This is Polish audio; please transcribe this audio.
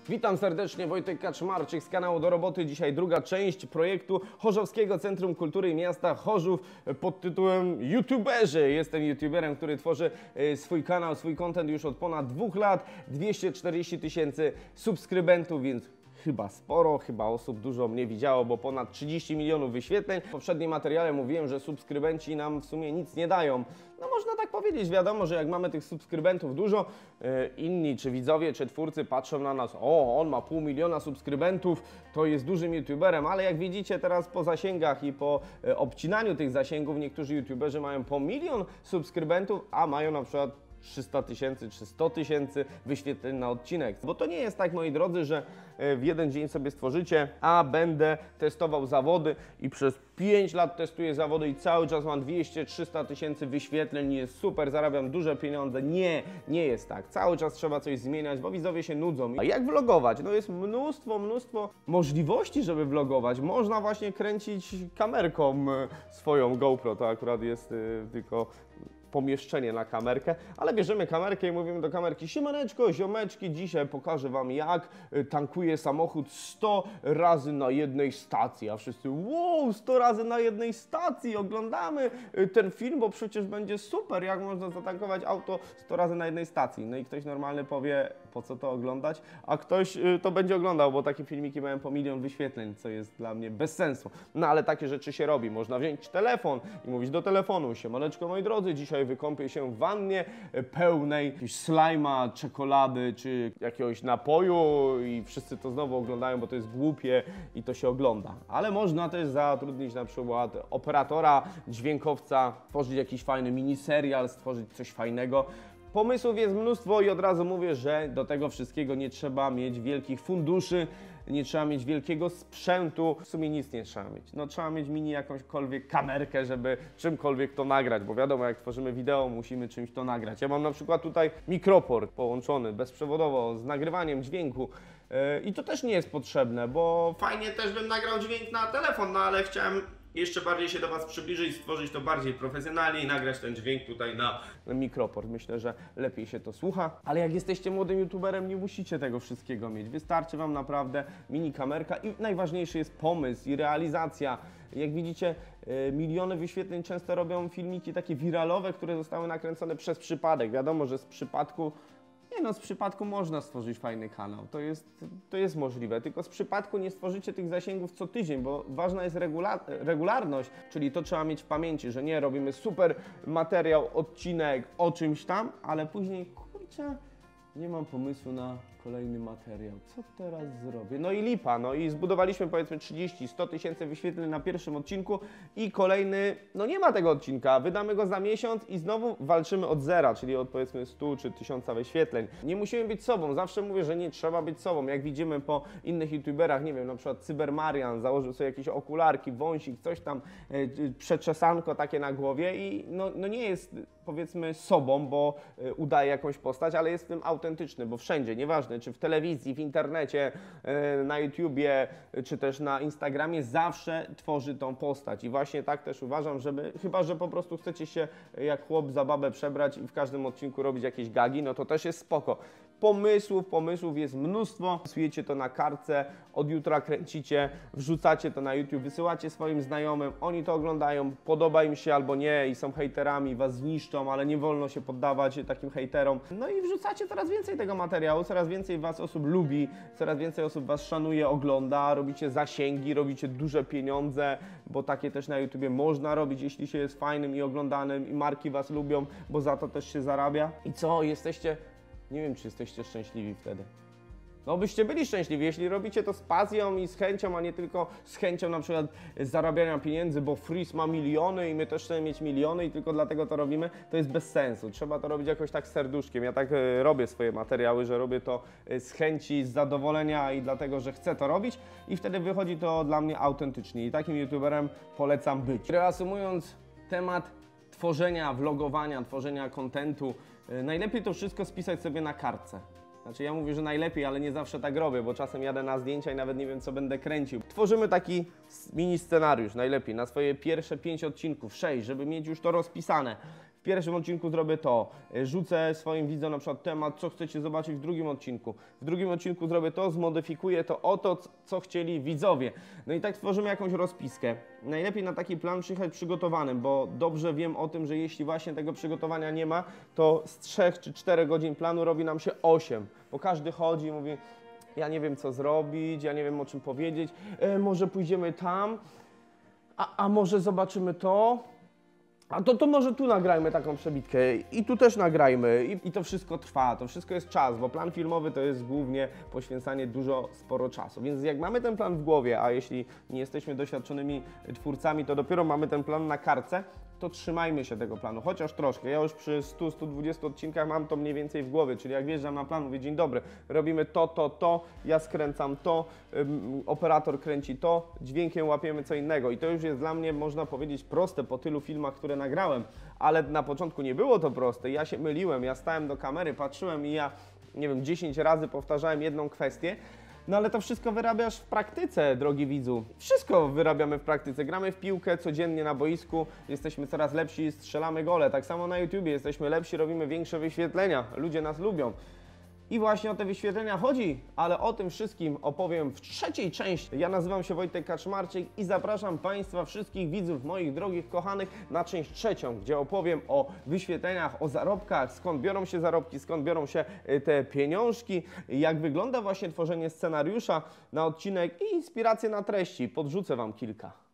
Witam serdecznie, Wojtek Kaczmarczyk z kanału Do Roboty. Dzisiaj druga część projektu Chorzowskiego Centrum Kultury Miasta Chorzów pod tytułem YouTuberzy. Jestem YouTuberem, który tworzy swój kanał, swój content już od ponad 2 lat. 240 000 subskrybentów, więc chyba sporo, chyba osób dużo mnie widziało, bo ponad 30 milionów wyświetleń. W poprzednim materiale mówiłem, że subskrybenci nam w sumie nic nie dają. No można tak powiedzieć, wiadomo, że jak mamy tych subskrybentów dużo, inni, czy widzowie, czy twórcy patrzą na nas, o, on ma 500 000 subskrybentów, to jest dużym youtuberem, ale jak widzicie teraz po zasięgach i po obcinaniu tych zasięgów, niektórzy youtuberzy mają po 1 000 000 subskrybentów, a mają na przykład 300 000 czy 100 000 wyświetleń na odcinek. Bo to nie jest tak, moi drodzy, że w jeden dzień sobie stworzycie, a będę testował zawody i przez 5 lat testuję zawody i cały czas mam 200-300 000 wyświetleń i jest super, zarabiam duże pieniądze. Nie, nie jest tak. Cały czas trzeba coś zmieniać, bo widzowie się nudzą. A jak vlogować? No jest mnóstwo możliwości, żeby vlogować. Można właśnie kręcić kamerką swoją GoPro, to akurat jest tylko pomieszczenie na kamerkę, ale bierzemy kamerkę i mówimy do kamerki: siemaneczko, ziomeczki, dzisiaj pokażę Wam, jak tankuję samochód 100 razy na jednej stacji. A wszyscy: wow, 100 razy na jednej stacji, oglądamy ten film, bo przecież będzie super, jak można zatankować auto 100 razy na jednej stacji. No i ktoś normalny powie, po co to oglądać, a ktoś to będzie oglądał, bo takie filmiki mają po 1 000 000 wyświetleń, co jest dla mnie bez sensu. No ale takie rzeczy się robi. Można wziąć telefon i mówić do telefonu: siemaneczko, moi drodzy, dzisiaj wykąpię się w wannie pełnej jakiegoś slajma, czekolady czy jakiegoś napoju i wszyscy to znowu oglądają, bo to jest głupie i to się ogląda. Ale można też zatrudnić na przykład operatora, dźwiękowca, stworzyć jakiś fajny miniserial, stworzyć coś fajnego. Pomysłów jest mnóstwo i od razu mówię, że do tego wszystkiego nie trzeba mieć wielkich funduszy, nie trzeba mieć wielkiego sprzętu, w sumie nic nie trzeba mieć. No trzeba mieć mini jakąśkolwiek kamerkę, żeby czymkolwiek to nagrać, bo wiadomo, jak tworzymy wideo, musimy czymś to nagrać. Ja mam na przykład tutaj mikroport połączony bezprzewodowo z nagrywaniem dźwięku i to też nie jest potrzebne, bo fajnie też bym nagrał dźwięk na telefon, no ale chciałem jeszcze bardziej się do Was przybliżyć, stworzyć to bardziej profesjonalnie i nagrać ten dźwięk tutaj na mikroport. Myślę, że lepiej się to słucha. Ale jak jesteście młodym youtuberem, nie musicie tego wszystkiego mieć. Wystarczy Wam naprawdę mini kamerka i najważniejszy jest pomysł i realizacja. Jak widzicie, miliony wyświetleń często robią filmiki takie wiralowe, które zostały nakręcone przez przypadek. Wiadomo, że z przypadku można stworzyć fajny kanał, to jest możliwe, tylko z przypadku nie stworzycie tych zasięgów co tydzień, bo ważna jest regularność, czyli to trzeba mieć w pamięci, że nie robimy super materiał, odcinek o czymś tam, ale później, kurczę, nie mam pomysłu na kolejny materiał. Co teraz zrobię? No i lipa, no i zbudowaliśmy powiedzmy 30-100 000 wyświetleń na pierwszym odcinku i kolejny, no nie ma tego odcinka, wydamy go za miesiąc i znowu walczymy od zera, czyli od powiedzmy 100 czy 1000 wyświetleń. Nie musimy być sobą, zawsze mówię, że nie trzeba być sobą. Jak widzimy po innych youtuberach, nie wiem, na przykład Cybermarian założył sobie jakieś okularki, wąsik, coś tam, przeczesanko takie na głowie i no nie jest powiedzmy sobą, bo udaje jakąś postać, ale jest w tym autentyczny, bo wszędzie, nieważne czy w telewizji, w internecie, na YouTubie, czy też na Instagramie, zawsze tworzy tą postać. I właśnie tak też uważam, chyba że po prostu chcecie się jak chłop za babę przebrać i w każdym odcinku robić jakieś gagi, no to też jest spoko. Pomysłów jest mnóstwo, wpisujecie to na kartce, od jutra kręcicie, wrzucacie to na YouTube, wysyłacie swoim znajomym, oni to oglądają, podoba im się albo nie i są hejterami, was zniszczą, ale nie wolno się poddawać takim hejterom. No i wrzucacie coraz więcej tego materiału, coraz więcej was osób lubi, coraz więcej osób was szanuje, ogląda, robicie zasięgi, robicie duże pieniądze, bo takie też na YouTubie można robić, jeśli się jest fajnym i oglądanym i marki was lubią, bo za to też się zarabia. I co, nie wiem, czy jesteście szczęśliwi wtedy. No byście byli szczęśliwi, jeśli robicie to z pasją i z chęcią, a nie tylko z chęcią na przykład zarabiania pieniędzy, bo Freeze ma miliony i my też chcemy mieć miliony i tylko dlatego to robimy, to jest bez sensu. Trzeba to robić jakoś tak z serduszkiem. Ja tak robię swoje materiały, że robię to z chęci, z zadowolenia i dlatego, że chcę to robić i wtedy wychodzi to dla mnie autentycznie i takim youtuberem polecam być. Reasumując temat tworzenia, vlogowania, tworzenia kontentu, najlepiej to wszystko spisać sobie na kartce. Znaczy ja mówię, że najlepiej, ale nie zawsze tak robię, bo czasem jadę na zdjęcia i nawet nie wiem, co będę kręcił. Tworzymy taki mini scenariusz najlepiej na swoje pierwsze 5 odcinków, 6, żeby mieć już to rozpisane. pierwszym odcinku zrobię to, rzucę swoim widzom na przykład temat, co chcecie zobaczyć w drugim odcinku. W drugim odcinku zrobię to, zmodyfikuję to o to, co chcieli widzowie. No i tak tworzymy jakąś rozpiskę. Najlepiej na taki plan przyjechać przygotowanym, bo dobrze wiem o tym, że jeśli właśnie tego przygotowania nie ma, to z 3 czy 4 godzin planu robi nam się 8, bo każdy chodzi i mówi, ja nie wiem co zrobić, ja nie wiem o czym powiedzieć, może pójdziemy tam, a może zobaczymy to. A to może tu nagrajmy taką przebitkę i tu też nagrajmy i to wszystko trwa, to wszystko jest czas, bo plan filmowy to jest głównie poświęcanie sporo czasu. Więc jak mamy ten plan w głowie, a jeśli nie jesteśmy doświadczonymi twórcami, to dopiero mamy ten plan na kartce, to trzymajmy się tego planu, chociaż troszkę. Ja już przy 100-120 odcinkach mam to mniej więcej w głowie, czyli jak wjeżdżam na plan, mówię, dzień dobry, robimy to, ja skręcam to, operator kręci to, dźwiękiem łapiemy co innego i to już jest dla mnie, można powiedzieć, proste po tylu filmach, które nagrałem, ale na początku nie było to proste, ja się myliłem, ja stałem do kamery, patrzyłem i ja, nie wiem, 10 razy powtarzałem jedną kwestię. No ale to wszystko wyrabiasz w praktyce, drogi widzu. Wszystko wyrabiamy w praktyce. Gramy w piłkę codziennie na boisku, jesteśmy coraz lepsi, strzelamy gole. Tak samo na YouTubie jesteśmy lepsi, robimy większe wyświetlenia. Ludzie nas lubią. I właśnie o te wyświetlenia chodzi, ale o tym wszystkim opowiem w trzeciej części. Ja nazywam się Wojtek Kaczmarczyk i zapraszam Państwa, wszystkich widzów, moich drogich, kochanych, na część trzecią, gdzie opowiem o wyświetleniach, o zarobkach, skąd biorą się zarobki, skąd biorą się te pieniążki, jak wygląda właśnie tworzenie scenariusza na odcinek i inspiracje na treści. Podrzucę Wam kilka.